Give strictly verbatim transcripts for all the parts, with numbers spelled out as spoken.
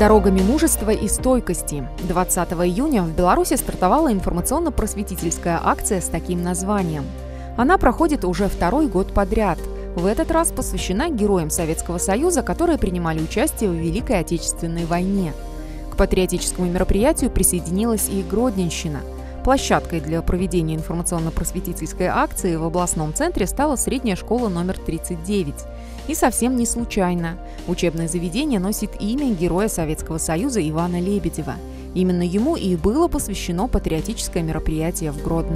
Дорогами мужества и стойкости. двадцатого июня в Беларуси стартовала информационно-просветительская акция с таким названием. Она проходит уже второй год подряд. В этот раз посвящена героям Советского Союза, которые принимали участие в Великой Отечественной войне. К патриотическому мероприятию присоединилась и Гродненщина. Площадкой для проведения информационно-просветительской акции в областном центре стала средняя школа номер тридцать девять. И совсем не случайно. Учебное заведение носит имя героя Советского Союза Ивана Лебедева. Именно ему и было посвящено патриотическое мероприятие в Гродно.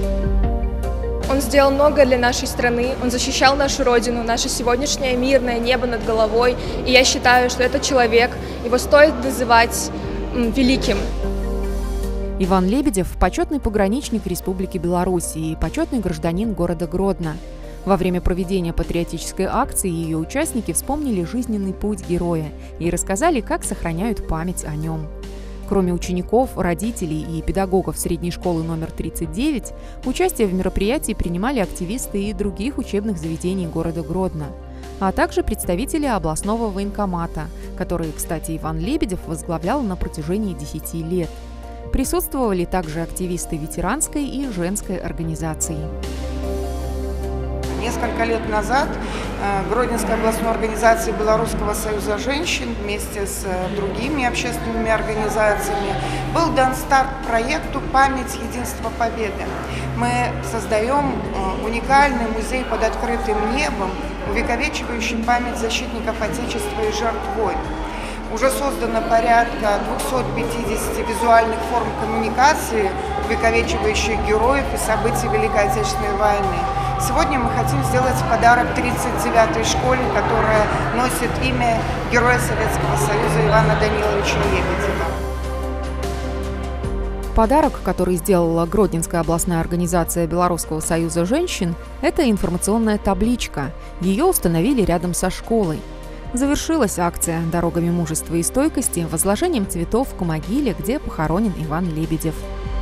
Он сделал многое для нашей страны, он защищал нашу Родину, наше сегодняшнее мирное небо над головой. И я считаю, что этот человек, его стоит называть м, великим. Иван Лебедев – почетный пограничник Республики Беларусь и почетный гражданин города Гродно. Во время проведения патриотической акции ее участники вспомнили жизненный путь героя и рассказали, как сохраняют память о нем. Кроме учеников, родителей и педагогов средней школы номер тридцать девять, участие в мероприятии принимали активисты и других учебных заведений города Гродно, а также представители областного военкомата, который, кстати, Иван Лебедев возглавлял на протяжении десяти лет. Присутствовали также активисты ветеранской и женской организаций. Несколько лет назад Гродненской областной организацией Белорусского союза женщин вместе с другими общественными организациями был дан старт проекту «Память, единство, победы». Мы создаем уникальный музей под открытым небом, увековечивающий память защитников Отечества и жертв войн. Уже создано порядка двухсот пятидесяти визуальных форм коммуникации, увековечивающих героев и событий Великой Отечественной войны. Сегодня мы хотим сделать подарок тридцать девятой школе, которая носит имя Героя Советского Союза Ивана Даниловича Лебедева. Подарок, который сделала Гродненская областная организация Белорусского союза женщин, это информационная табличка. Ее установили рядом со школой. Завершилась акция «Дорогами мужества и стойкости» возложением цветов к могиле, где похоронен Иван Лебедев.